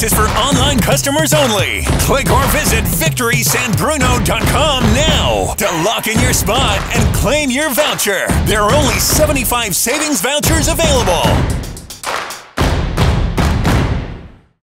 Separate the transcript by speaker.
Speaker 1: is for online customers only. Click or visit victorysanbruno.com now to lock in your spot and claim your voucher. There are only 75 savings vouchers available.